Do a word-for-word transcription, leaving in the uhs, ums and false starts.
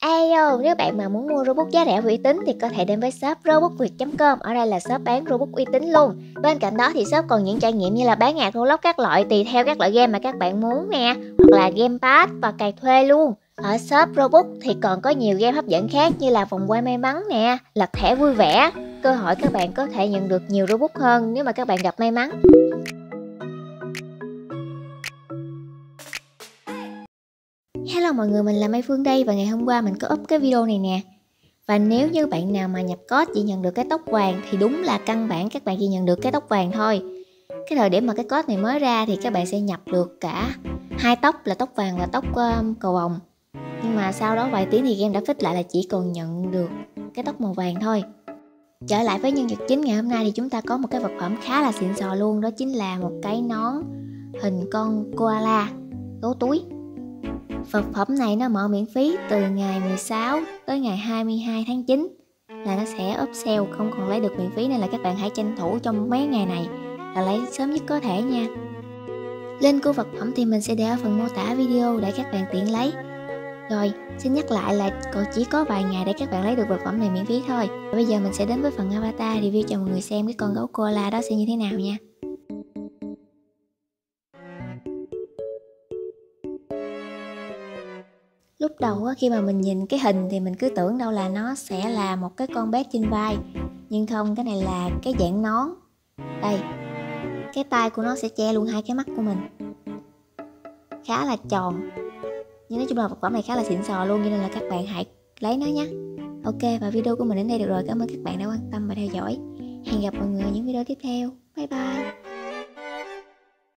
Ayo, nếu bạn mà muốn mua robot giá rẻ và uy tín thì có thể đến với shop robotviet chấm com. Ở đây là shop bán robot uy tín luôn. Bên cạnh đó thì shop còn những trải nghiệm như là bán ạc robot các loại tùy theo các loại game mà các bạn muốn nè, hoặc là game pass và cày thuê luôn. Ở shop robot thì còn có nhiều game hấp dẫn khác như là vòng quay may mắn nè, lật thẻ vui vẻ. Cơ hội các bạn có thể nhận được nhiều robot hơn nếu mà các bạn gặp may mắn. Hello mọi người, mình là Mai Phương đây và ngày hôm qua mình có up cái video này nè. Và nếu như bạn nào mà nhập code chỉ nhận được cái tóc vàng thì đúng là căn bản các bạn chỉ nhận được cái tóc vàng thôi. Cái thời điểm mà cái code này mới ra thì các bạn sẽ nhập được cả hai tóc là tóc vàng và tóc um, cầu vồng. Nhưng mà sau đó vài tiếng thì game đã fix lại là chỉ còn nhận được cái tóc màu vàng thôi. Trở lại với nhân vật chính ngày hôm nay thì chúng ta có một cái vật phẩm khá là xịn sò luôn. Đó chính là một cái nón hình con koala gấu túi. Vật phẩm này nó mở miễn phí từ ngày mười sáu tới ngày hai mươi hai tháng chín là nó sẽ up sale, không còn lấy được miễn phí, nên là các bạn hãy tranh thủ trong mấy ngày này là lấy sớm nhất có thể nha. Link của vật phẩm thì mình sẽ để ở phần mô tả video để các bạn tiện lấy. Rồi, xin nhắc lại là còn chỉ có vài ngày để các bạn lấy được vật phẩm này miễn phí thôi. Bây giờ mình sẽ đến với phần avatar review cho mọi người xem cái con gấu koala đó sẽ như thế nào nha. Lúc đầu khi mà mình nhìn cái hình thì mình cứ tưởng đâu là nó sẽ là một cái con bé trên vai. Nhưng không, cái này là cái dạng nón. Đây, cái tai của nó sẽ che luôn hai cái mắt của mình. Khá là tròn. Nhưng nói chung là vật phẩm này khá là xịn sò luôn, cho nên là các bạn hãy lấy nó nhé. Ok, và video của mình đến đây được rồi. Cảm ơn các bạn đã quan tâm và theo dõi. Hẹn gặp mọi người ở những video tiếp theo. Bye bye.